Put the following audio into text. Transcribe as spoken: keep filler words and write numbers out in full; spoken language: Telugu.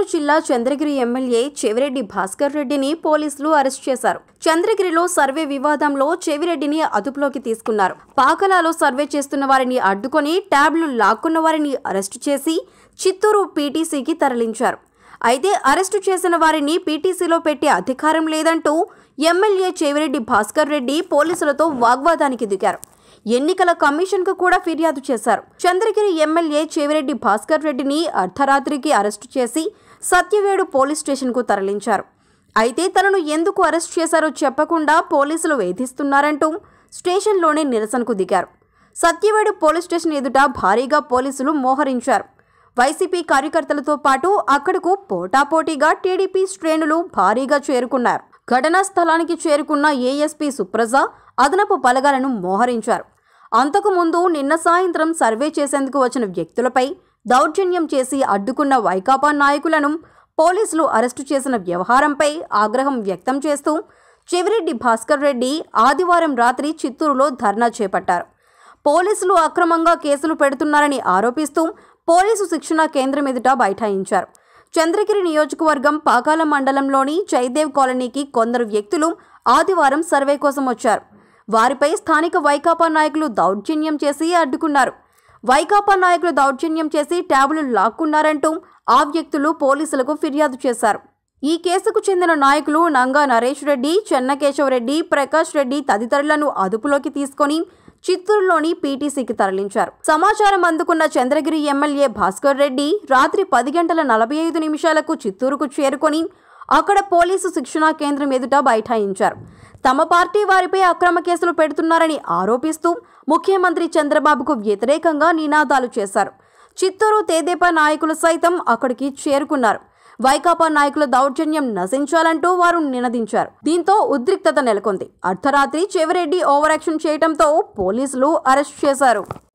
జిల్లా చంద్రగిరి ఎమ్మెల్యే చెవిరెడ్డి భాస్కర్ రెడ్డిని పోలీసులు అరెస్ట్ చేశారు. చంద్రగిరిలో సర్వే వివాదంలో చెవిరెడ్డిని అదుపులోకి తీసుకున్నారు. పాకలాలో సర్వే చేస్తున్న వారిని అడ్డుకొని ట్యాబ్లు లాక్కున్న వారిని అరెస్టు చేసి చిత్తూరు పీటీసీకి తరలించారు. అయితే అరెస్టు చేసిన వారిని పీటీసీలో పెట్టే అధికారం లేదంటూ ఎమ్మెల్యే చెవిరెడ్డి భాస్కర్ రెడ్డి పోలీసులతో వాగ్వాదానికి దిగారు. ఎన్నికల కమిషన్కు కూడా ఫిర్యాదు చేశారు. చంద్రగిరి ఎమ్మెల్యే చెవిరెడ్డి భాస్కర్ రెడ్డిని అర్ధరాత్రికి అరెస్టు చేసి సత్యవేడు పోలీస్ స్టేషన్కు తరలించారు. అయితే తనను ఎందుకు అరెస్ట్ చేశారో చెప్పకుండా పోలీసులు వేధిస్తున్నారంటూ స్టేషన్లోనే నిరసనకు దిగారు. సత్యవేడు పోలీస్ స్టేషన్ ఎదుట భారీగా పోలీసులు మోహరించారు. వైసీపీ కార్యకర్తలతో పాటు అక్కడకు పోటాపోటీగా టీడీపీ శ్రేణులు భారీగా చేరుకున్నారు. ఘటనా స్థలానికి చేరుకున్న ఏఎస్పీ సుప్రజ అదనపు బలగాలను మోహరించారు. అంతకుముందు నిన్న సాయంత్రం సర్వే చేసేందుకు వచ్చిన వ్యక్తులపై దౌర్జన్యం చేసి అడ్డుకున్న వైకాపా నాయకులను పోలీసులు అరెస్టు చేసిన వ్యవహారంపై ఆగ్రహం వ్యక్తం చేస్తూ చెవిరెడ్డి భాస్కర్ రెడ్డి ఆదివారం రాత్రి చిత్తూరులో ధర్నా చేపట్టారు. పోలీసులు అక్రమంగా కేసులు పెడుతున్నారని ఆరోపిస్తూ పోలీసు శిక్షణా కేంద్రం ఎదుట బైఠాయించారు. చంద్రగిరి నియోజకవర్గం పాకాల మండలంలోని జయదేవ్ కాలనీకి కొందరు వ్యక్తులు ఆదివారం సర్వే కోసం వచ్చారు. వారిపై స్థానిక వైకాపా నాయకులు దౌర్జన్యం చేసి అడ్డుకున్నారు. వైకాపా నాయకులు దౌర్జన్యం చేసి ట్యాబులు లాక్కున్నారంటూ ఆ వ్యక్తులు పోలీసులకు ఫిర్యాదు చేశారు. ఈ కేసుకు చెందిన నాయకులు నంగా నరేష్ రెడ్డి, చెన్నకేశవరెడ్డి, ప్రకాష్ రెడ్డి తదితరులను అదుపులోకి తీసుకొని చిత్తూరులోని పీటీసీకి తరలించారు. సమాచారం అందుకున్న చంద్రగిరి ఎమ్మెల్యే భాస్కర్ రెడ్డి రాత్రి పది గంటల నలభై ఐదు నిమిషాలకు చిత్తూరుకు చేరుకొని అక్కడ పోలీసు శిక్షణా కేంద్రం ఎదుట బైఠాయించారు. తమ పార్టీ వారిపై అక్రమ కేసులు పెడుతున్నారని ఆరోపిస్తూ ముఖ్యమంత్రి చంద్రబాబుకు వ్యతిరేకంగా నినాదాలు చేశారు. చిత్తూరు తెదేపా నాయకులు సైతం అక్కడికి చేరుకున్నారు. వైకాపా నాయకుల దౌర్జన్యం నశించాలంటూ వారు నినదించారు. దీంతో ఉద్రిక్తత నెలకొంది. అర్ధరాత్రి చెవిరెడ్డి ఓవర్ యాక్షన్ చేయడంతో పోలీసులు అరెస్ట్ చేశారు.